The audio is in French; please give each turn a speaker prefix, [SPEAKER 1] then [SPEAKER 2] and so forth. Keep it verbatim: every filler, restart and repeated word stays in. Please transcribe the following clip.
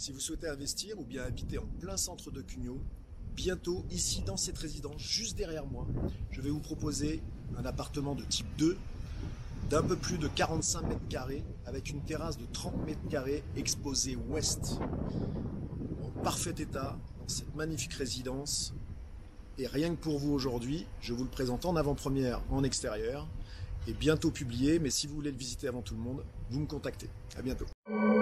[SPEAKER 1] Si vous souhaitez investir ou bien habiter en plein centre de Cugnaux, bientôt, ici dans cette résidence, juste derrière moi, je vais vous proposer un appartement de type deux, d'un peu plus de quarante-cinq mètres carrés, avec une terrasse de trente mètres carrés exposée ouest, en parfait état, dans cette magnifique résidence. Et rien que pour vous aujourd'hui, je vous le présente en avant-première en extérieur, et bientôt publié, mais si vous voulez le visiter avant tout le monde, vous me contactez. À bientôt.